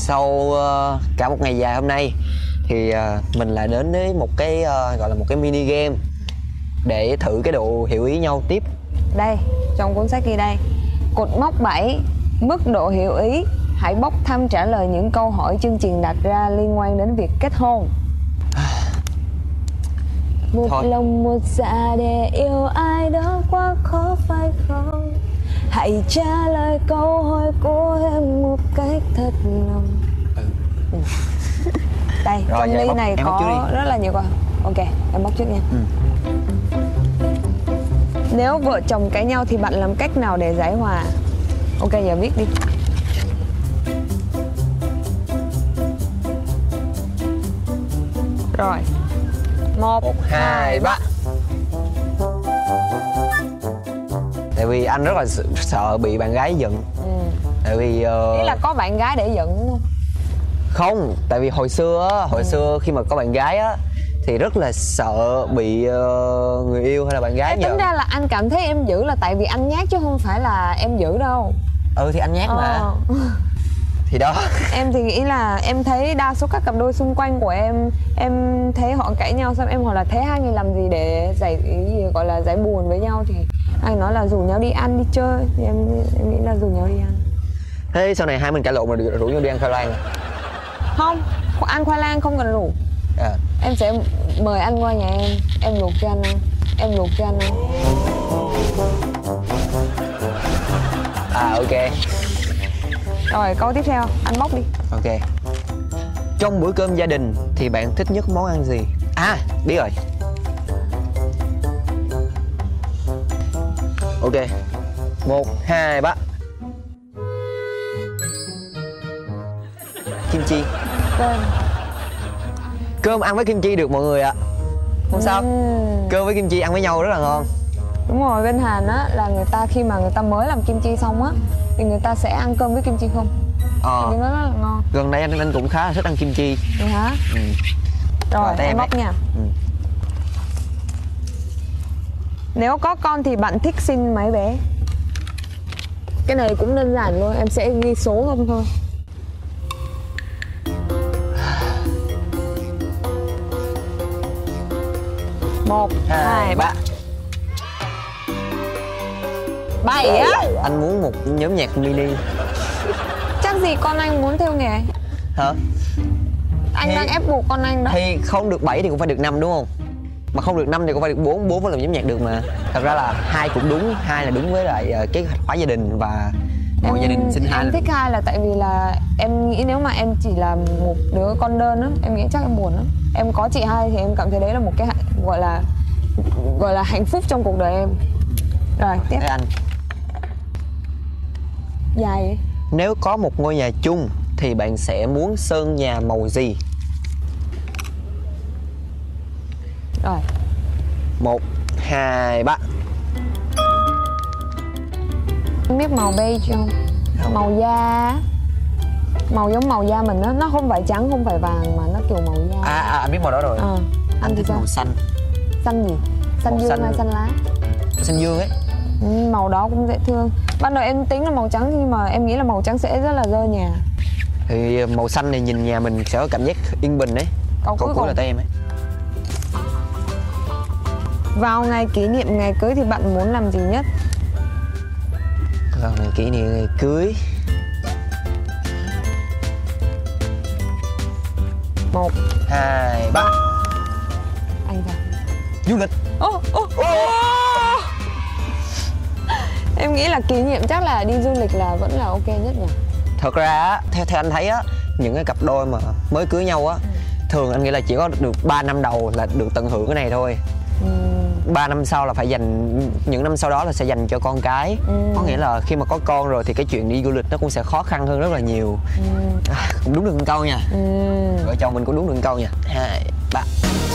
sau cả một ngày dài hôm nay thì mình lại đến với một cái gọi là một cái mini game để thử cái độ hiểu ý nhau tiếp. Đây, trong cuốn sách ghi đây: cột mốc 7, mức độ hiểu ý. Hãy bốc thăm trả lời những câu hỏi chương trình đặt ra liên quan đến việc kết hôn. Một Thôi. lòng một dạ để yêu ai đó quá khó phải không? Hãy trả lời câu hỏi của em một cách thật lòng. Đây, Rồi, trong ly bóc, này có rất là nhiều câu. Ok, em bóc trước nha. Nếu vợ chồng cãi nhau thì bạn làm cách nào để giải hòa? Ok, giờ viết đi. Rồi, 1, 2, 3. Tại vì anh rất là sợ bị bạn gái giận. Tại vì Ý là có bạn gái để giận đúng không? không, tại vì hồi xưa khi mà có bạn gái á thì rất là sợ bị người yêu hay là bạn gái Tính giận. ra là anh cảm thấy em dữ là tại vì anh nhát chứ không phải là em dữ đâu. Thì anh nhát mà. Thì đó. Em thì nghĩ là em thấy đa số các cặp đôi xung quanh của em thấy họ cãi nhau xong em hỏi là thế hai người làm gì để gọi là giải buồn với nhau, thì anh nói là rủ nhau đi ăn đi chơi, thì em nghĩ là rủ nhau đi ăn. Thế sau này hai mình cãi lộn mà rủ nhau đi ăn khoai lang? Không, ăn khoai lang không cần rủ. Em sẽ mời anh qua nhà em luộc cho anh ăn, em luộc cho anh ăn. Ok. Rồi câu tiếp theo, anh bóc đi. Ok. Trong bữa cơm gia đình thì bạn thích nhất món ăn gì? Biết rồi. Ok. 1, 2, 3. Kim chi. Cơm ăn với kim chi được mọi người ạ. Không sao. Cơm với kim chi ăn với nhau rất là ngon. Đúng rồi, bên Hàn á là người ta khi mà người ta mới làm kim chi xong á thì người ta sẽ ăn cơm với kim chi không. Thì nó rất là ngon. Gần đây anh cũng khá là thích ăn kim chi. Vậy hả? Rồi em bóc nha. Nếu có con thì bạn thích sinh mấy bé? Cái này cũng đơn giản luôn, em sẽ ghi số không thôi. Một, 2, 3. 7 á? Anh muốn một nhóm nhạc mini. Chắc gì con anh muốn theo nghề? Hả? Anh đang ép buộc con anh đó. Thì không được 7 thì cũng phải được 5 đúng không? Mà không được 5 thì cũng phải được 4, 4 vẫn làm nhóm nhạc được mà. Thật ra là 2 cũng đúng, 2 là đúng với lại kế hoạch hóa gia đình và mọi gia đình sinh 2. Em thích 2 là tại vì là em nghĩ nếu mà em chỉ là một đứa con đơn á, em nghĩ chắc em buồn lắm. Em có chị 2 thì em cảm thấy đấy là một cái gọi là hạnh phúc trong cuộc đời em. Rồi, tiếp. Thế anh. Dài ấy. Nếu có một ngôi nhà chung thì bạn sẽ muốn sơn nhà màu gì? Rồi. 1, 2, 3. Em biết màu beige không? Màu da. Màu giống màu da mình á, nó không phải trắng, không phải vàng mà nó kiểu màu da. Anh biết màu đó rồi. Anh thích màu xanh. Xanh gì? Xanh dương hay xanh lá? Xanh dương ấy. Màu đó cũng dễ thương. Ban đầu em tính là màu trắng nhưng mà em nghĩ là màu trắng sẽ rất là dơ nhà. Thì màu xanh này nhìn nhà mình sẽ có cảm giác yên bình đấy. Câu cuối là tay em ấy. Vào ngày kỷ niệm ngày cưới thì bạn muốn làm gì nhất? Vào ngày kỷ niệm ngày cưới. 1, 2, 3. Anh sao? Du lịch. Em nghĩ là kỷ niệm chắc là đi du lịch là vẫn là ok nhất nhỉ? Thật ra theo anh thấy á, những cái cặp đôi mà mới cưới nhau á, thường anh nghĩ là chỉ có được 3 năm đầu là được tận hưởng cái này thôi. 3 năm sau là phải dành, những năm sau đó là sẽ dành cho con cái. Có nghĩa là khi mà có con rồi thì cái chuyện đi du lịch nó cũng sẽ khó khăn hơn rất là nhiều. Cũng đúng được một câu nha. Vợ chồng mình cũng đúng được một câu nha. 2, 3.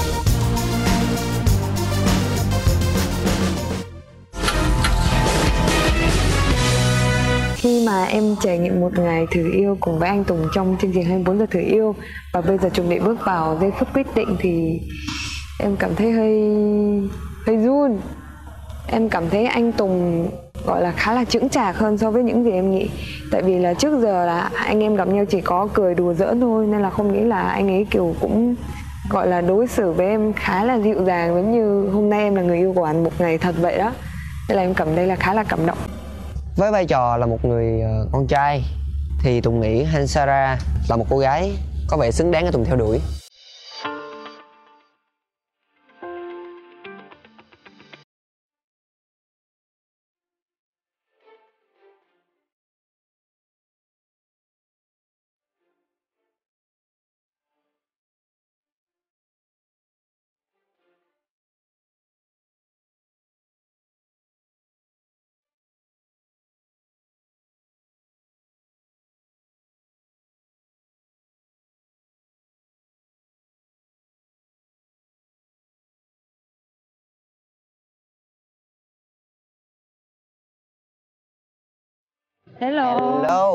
Khi mà em trải nghiệm một ngày thử yêu cùng với anh Tùng trong chương trình 24 giờ thử yêu và bây giờ chuẩn bị bước vào giây phút quyết định thì em cảm thấy hơi run. Em cảm thấy anh Tùng gọi là khá là chững chạc hơn so với những gì em nghĩ. Tại vì là trước giờ là anh em gặp nhau chỉ có cười đùa giỡn thôi, nên là không nghĩ là anh ấy kiểu cũng gọi là đối xử với em khá là dịu dàng, giống như hôm nay em là người yêu của anh một ngày thật vậy đó. Nên là em cảm thấy là khá là cảm động. Với vai trò là một người con trai thì Tùng nghĩ Hansara là một cô gái có vẻ xứng đáng để Tùng theo đuổi. Hello. Hello.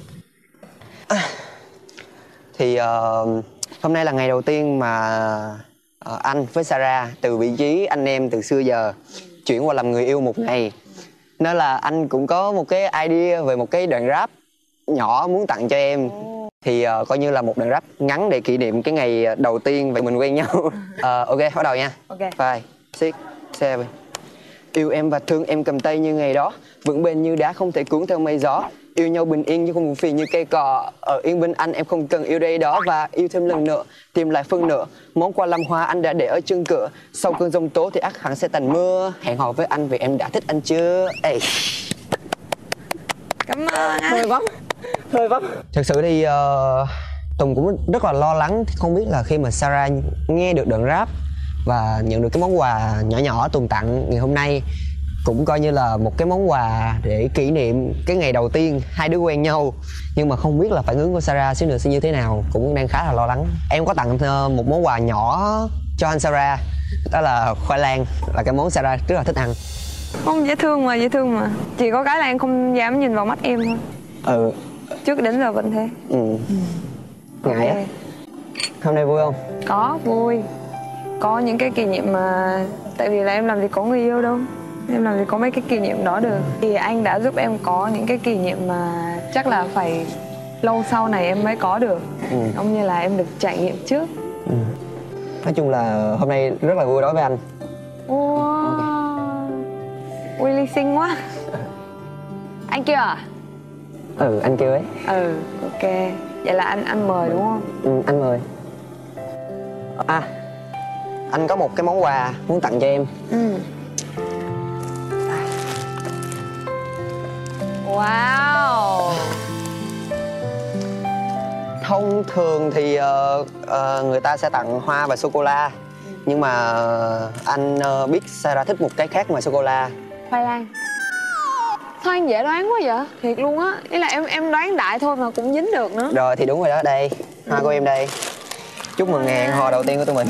Thì hôm nay là ngày đầu tiên mà anh với Sarah từ vị trí anh em từ xưa giờ chuyển qua làm người yêu một ngày. Nên là anh cũng có một cái idea về một cái đoạn rap nhỏ muốn tặng cho em. Thì coi như là một đoạn rap ngắn để kỷ niệm cái ngày đầu tiên vậy mình quen nhau. Ok, bắt đầu nha. Ok. 5, 6, 7. Yêu em và thương em cầm tay như ngày đó, vững bền như đá không thể cuốn theo mây gió. Yêu nhau bình yên nhưng không buồn phiền như cây cỏ. Ở yên bên anh em không cần yêu đây đó. Và yêu thêm lần nữa, tìm lại phân nửa. Món quà làm hoa anh đã để ở chân cửa. Sau cơn giông tố thì ắt hẳn sẽ thành mưa. Hẹn hò với anh vì em đã thích anh chưa. Ê. Cảm ơn anh. Hơi vấp. Thực sự thì Tùng cũng rất là lo lắng, không biết là khi mà Sarah nghe được đoạn rap và nhận được cái món quà nhỏ nhỏ Tùng tặng ngày hôm nay, cũng coi như là một cái món quà để kỷ niệm cái ngày đầu tiên hai đứa quen nhau. Nhưng mà không biết là phản ứng của Sarah xíu nữa sẽ như thế nào, cũng đang khá là lo lắng. Em có tặng một món quà nhỏ cho anh Sarah, đó là khoai lang, là cái món Sarah rất là thích ăn. Không, dễ thương mà, dễ thương mà. Chỉ có cái là em không dám nhìn vào mắt em thôi. Ừ. Trước đến giờ vẫn thế. Ngại á. Hôm nay vui không? Có, vui. Có những cái kỷ niệm mà... Tại vì là em làm gì có người yêu đâu, em làm gì có mấy cái kỷ niệm đó được. Thì anh đã giúp em có những cái kỷ niệm mà chắc là phải lâu sau này em mới có được. Giống như là em được trải nghiệm trước. Nói chung là hôm nay rất là vui đối với anh. Wow. Willy xinh quá. Anh kêu à? Ừ, anh kêu ấy. Ừ, ok. Vậy là anh mời đúng không? Anh mời. À, anh có một cái món quà muốn tặng cho em. Wow. Thông thường thì người ta sẽ tặng hoa và sô-cô-la. Nhưng mà anh biết Sarah thích một cái khác ngoài sô-cô-la. Khoai lang. Sao anh dễ đoán quá vậy? Thiệt luôn á. Ý là em đoán đại thôi mà cũng dính được nữa. Rồi thì đúng rồi đó, đây. Hoa của em đây. Chúc mừng ngày hẹn hò đầu tiên của tụi mình.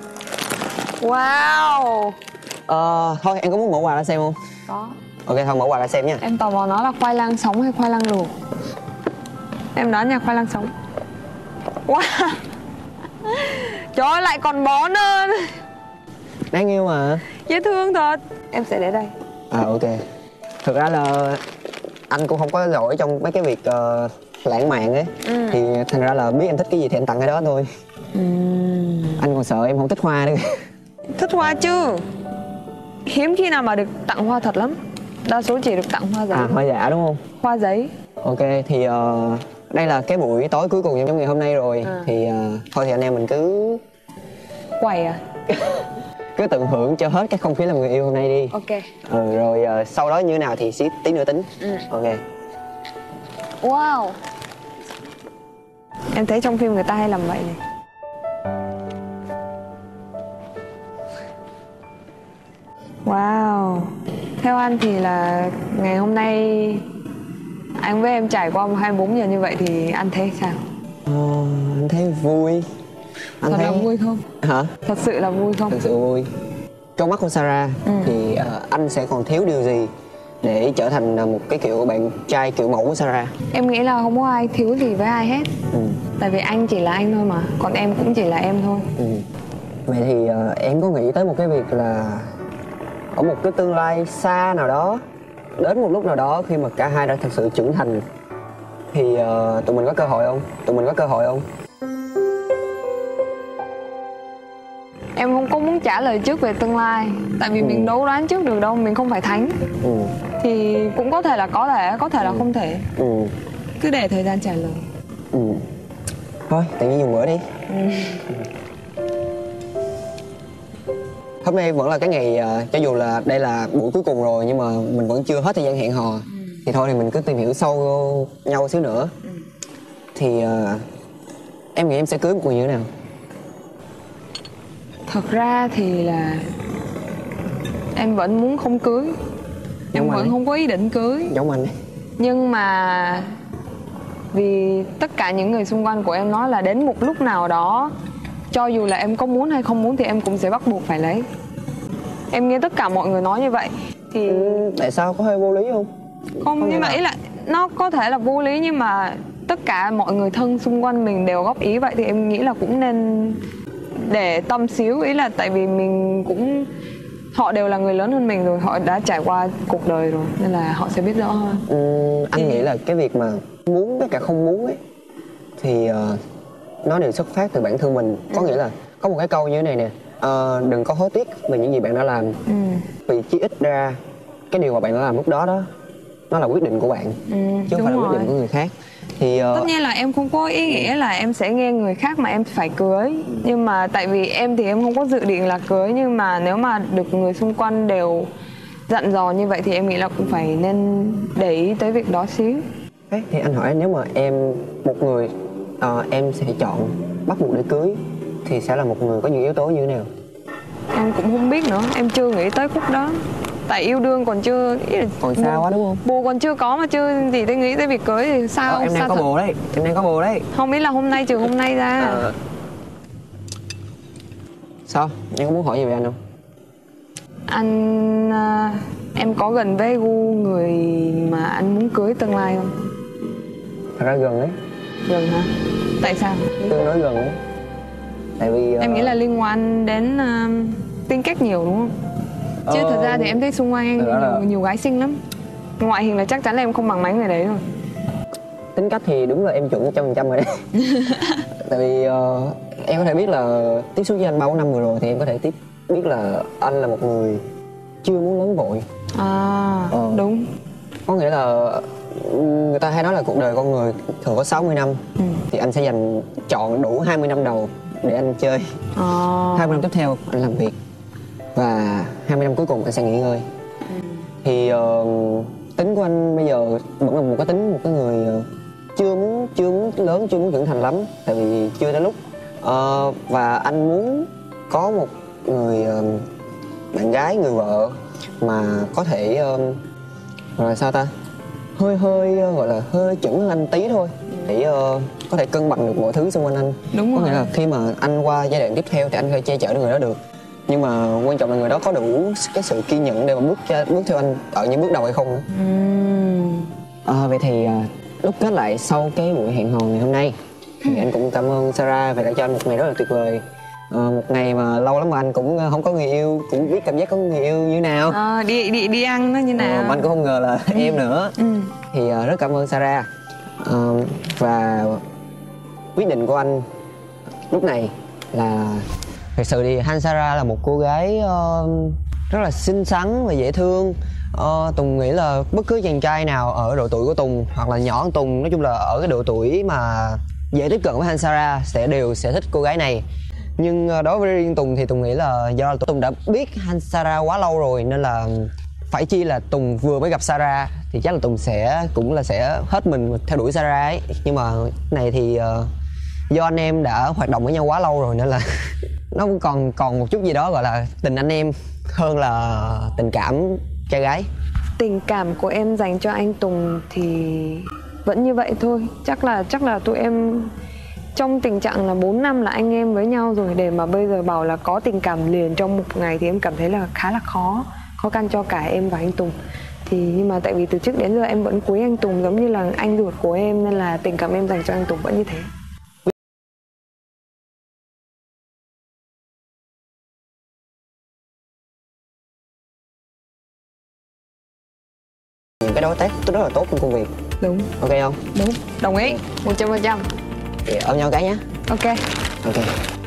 Wow. Thôi em có muốn mở quà ra xem không? Có. Ok, thôi mở quà ra xem nha. Em tò mò nó là khoai lang sống hay khoai lang luộc. Em đoán nha, khoai lang sống. Wow. Trời ơi, lại còn bón hơn. Đáng yêu mà. Dễ thương thật. Em sẽ để đây. Ok. Thực ra là anh cũng không có giỏi trong mấy cái việc lãng mạn ấy. Thì thành ra là biết em thích cái gì thì anh tặng cái đó thôi. Anh còn sợ em không thích hoa nữa. Thích hoa chứ. Hiếm khi nào mà được tặng hoa thật lắm. Đa số chỉ được tặng hoa giấy. À, hoa giả đúng không? Hoa giấy. Ok, thì đây là cái buổi tối cuối cùng trong ngày hôm nay rồi. Thì thôi thì anh em mình cứ Quẩy à? cứ tận hưởng cho hết cái không khí làm người yêu hôm nay đi. Ok. Rồi sau đó như thế nào thì tí nữa tính. Ok. Wow. Em thấy trong phim người ta hay làm vậy này. Wow. Theo anh thì là ngày hôm nay anh với em trải qua 24 giờ như vậy thì anh thấy sao? Anh thấy vui. Anh Thật thấy... là vui không? Hả? Thật sự là vui không? Thật sự vui. Trong mắt của Sarah thì anh sẽ còn thiếu điều gì để trở thành một cái kiểu bạn trai kiểu mẫu của Sarah? Em nghĩ là không có ai thiếu gì với ai hết. Tại vì anh chỉ là anh thôi mà, còn em cũng chỉ là em thôi. Vậy thì em có nghĩ tới một cái việc là ở một cái tương lai xa nào đó đến một lúc nào đó khi mà cả hai đã thật sự trưởng thành thì tụi mình có cơ hội không? Tụi mình có cơ hội không? Em không có muốn trả lời trước về tương lai. Tại vì mình đâu đoán trước được đâu, mình không phải thánh. Thì cũng có thể là có thể là không thể. Cứ để thời gian trả lời. Thôi, tự nhiên dùng bữa đi. Hôm nay vẫn là cái ngày, cho dù là đây là buổi cuối cùng rồi nhưng mà mình vẫn chưa hết thời gian hẹn hò. Thì thôi thì mình cứ tìm hiểu sâu nhau xíu nữa. Thì em nghĩ em sẽ cưới một người như thế nào? Thật ra thì là em vẫn muốn không cưới. Em vẫn không có ý định cưới. Giống anh đấy. Nhưng mà vì tất cả những người xung quanh của em nói là đến một lúc nào đó, cho dù là em có muốn hay không muốn thì em cũng sẽ bắt buộc phải lấy. Em nghe tất cả mọi người nói như vậy. Thì tại sao, có hơi vô lý không? không, nhưng mà ý là nó có thể là vô lý, nhưng mà tất cả mọi người thân xung quanh mình đều góp ý vậy thì em nghĩ là cũng nên để tâm xíu. Ý là tại vì mình cũng, họ đều là người lớn hơn mình rồi, họ đã trải qua cuộc đời rồi nên là họ sẽ biết rõ hơn. Anh nghĩ là cái việc mà muốn với cả không muốn ấy thì nó đều xuất phát từ bản thân mình. Có nghĩa là có một cái câu như thế này nè, đừng có hối tiếc về những gì bạn đã làm. Vì chí ít ra cái điều mà bạn đã làm lúc đó đó, nó là quyết định của bạn, chứ không phải là quyết định của người khác. Thì tất nhiên là em không có ý nghĩa là em sẽ nghe người khác mà em phải cưới. Nhưng mà tại vì em thì em không có dự định là cưới, nhưng mà nếu mà được người xung quanh đều dặn dò như vậy thì em nghĩ là cũng phải nên để ý tới việc đó xíu. Thế thì anh hỏi, nếu mà em một người em sẽ chọn bắt buộc để cưới thì sẽ là một người có những yếu tố như thế nào? Em cũng không biết nữa, em chưa nghĩ tới khúc đó. Tại yêu đương còn chưa, còn xa quá đúng không? Bồ còn chưa có mà chưa gì tới nghĩ tới việc cưới thì sao? Em đang có bồ đấy, em đang có bồ đấy. Không biết là hôm nay trừ hôm nay ra. Sao? Em có muốn hỏi gì về anh không? Anh, em có gần với gu người mà anh muốn cưới tương lai không? Thật ra gần đấy. Gần hả? Tại sao? Tương đối gần đấy. Tại vì em nghĩ là liên quan đến tính cách nhiều đúng không? Chứ thật ra thì em thấy xung quanh em nhiều gái xinh lắm. Ngoại hình là chắc chắn là em không bằng mấy người đấy rồi. Tính cách thì đúng là em chuẩn 100% rồi đấy. Tại vì em có thể biết là tiếp xúc với anh 3-4 năm vừa rồi thì em có thể biết là anh là một người chưa muốn lớn vội. Đúng. Có nghĩa là người ta hay nói là cuộc đời con người thường có 60 năm. Thì anh sẽ chọn đủ 20 năm đầu để anh chơi. 20 năm tiếp theo anh làm việc. Và 20 năm cuối cùng anh sẽ nghỉ ngơi. Thì tính của anh bây giờ vẫn là một cái người chưa muốn lớn, chưa muốn trưởng thành lắm. Tại vì chưa tới lúc. Và anh muốn có một người bạn gái, người vợ mà có thể gọi là sao ta, hơi gọi là hơi chững hơn anh tí thôi, để có thể cân bằng được mọi thứ xung quanh anh. Đúng rồi. Có nghĩa là khi mà anh qua giai đoạn tiếp theo thì anh có thể che chở được người đó được, nhưng mà quan trọng là người đó có đủ cái sự kiên nhẫn để mà bước theo anh ở những bước đầu hay không nữa. Vậy thì đúc kết lại sau cái buổi hẹn hò ngày hôm nay thì anh cũng cảm ơn Sarah vì đã cho anh một ngày rất là tuyệt vời. Một ngày mà lâu lắm mà anh cũng không có người yêu, cũng biết cảm giác có người yêu như nào. Đi ăn nó như nào. Mà anh cũng không ngờ là em nữa. Thì rất cảm ơn Sarah. Và quyết định của anh lúc này là, thật sự thì Hansara là một cô gái rất là xinh xắn và dễ thương. Tùng nghĩ là bất cứ chàng trai nào ở độ tuổi của Tùng hoặc là nhỏ hơn Tùng, nói chung là ở cái độ tuổi mà dễ tiếp cận với Hansara đều sẽ thích cô gái này. Nhưng đối với riêng Tùng thì Tùng nghĩ là do Tùng đã biết Hansara quá lâu rồi, nên là phải chi là Tùng vừa mới gặp Sarah thì chắc là Tùng sẽ hết mình theo đuổi Sarah ấy. Nhưng mà này thì do anh em đã hoạt động với nhau quá lâu rồi nên là nó cũng còn một chút gì đó gọi là tình anh em hơn là tình cảm trai gái. Tình cảm của em dành cho anh Tùng thì vẫn như vậy thôi. Chắc là tụi em trong tình trạng là 4 năm là anh em với nhau rồi, để mà bây giờ bảo là có tình cảm liền trong một ngày thì em cảm thấy là khá là khó khăn cho cả em và anh Tùng. Nhưng mà tại vì từ trước đến giờ em vẫn quý anh Tùng giống như là anh ruột của em, nên là tình cảm em dành cho anh Tùng vẫn như thế. cái đối tác rất là tốt trong công việc. Đúng. Ok không? Đúng, đồng ý 100%. Ôm nhau cái nhé. Ok. Ok.